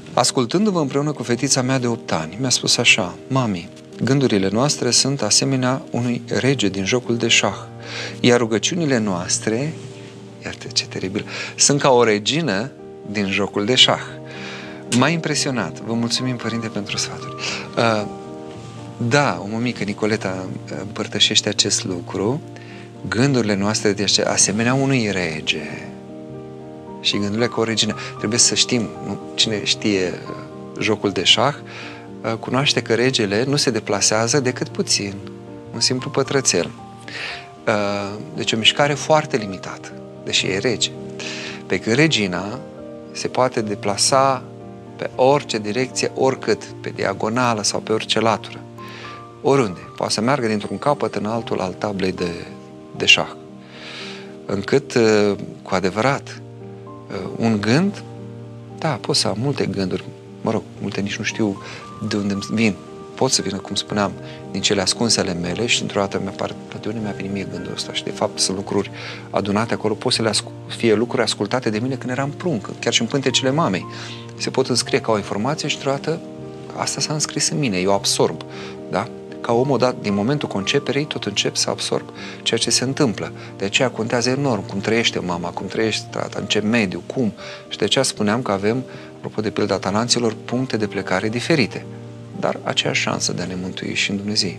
Ascultându-vă împreună cu fetița mea de 8 ani, mi-a spus așa: mami, gândurile noastre sunt asemenea unui rege din jocul de șah, iar rugăciunile noastre, iată ce teribil, sunt ca o regină din jocul de șah. M-a impresionat. Vă mulțumim, părinte, pentru sfaturi. Da, o mămică, Nicoleta, împărtășește acest lucru. Gândurile noastre de asemenea unui rege și gândurile ca o regină. Trebuie să știm, cine știe jocul de șah, cunoaște că regele nu se deplasează decât puțin, un simplu pătrățel. Deci o mișcare foarte limitată, deși e rege. Pe când regina se poate deplasa pe orice direcție, oricât, pe diagonală sau pe orice latură, oriunde. Poate să meargă dintr-un capăt în altul al tablei de șah. Încât, cu adevărat, un gând, da, pot să am multe gânduri, mă rog, multe nici nu știu de unde vin. Pot să vină, cum spuneam, din cele ascunse ale mele și într-o dată de unde mi-a venit mie gândul ăsta și de fapt sunt lucruri adunate acolo, pot să fie lucruri ascultate de mine când eram prunc, chiar și în pântecele mamei. Se pot înscrie ca o informație și într-o dată asta s-a înscris în mine, eu absorb, da? Ca om odată, din momentul conceperei, tot încep să absorb ceea ce se întâmplă. De aceea contează enorm cum trăiește mama, cum trăiește tata, în ce mediu, cum. Și de aceea spuneam că avem, apropo de pilda talanților, puncte de plecare diferite, dar aceeași șansă de a ne mântui și în Dumnezeu.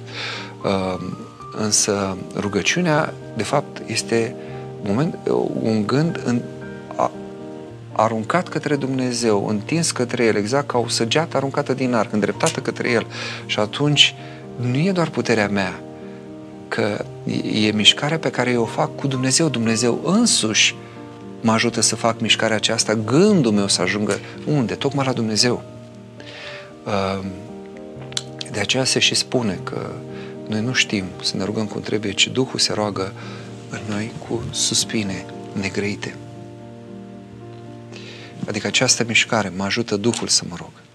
Însă rugăciunea, de fapt, este un gând aruncat către Dumnezeu, întins către El, exact ca o săgeată aruncată din arc, îndreptată către El. Și atunci nu e doar puterea mea, că e mișcarea pe care eu o fac cu Dumnezeu. Dumnezeu însuși mă ajută să fac mișcarea aceasta, gândul meu să ajungă unde? Tocmai la Dumnezeu. De aceea se și spune că noi nu știm să ne rugăm cum trebuie, ci Duhul se roagă în noi cu suspine negrăite. Adică această mișcare mă ajută Duhul să mă rog.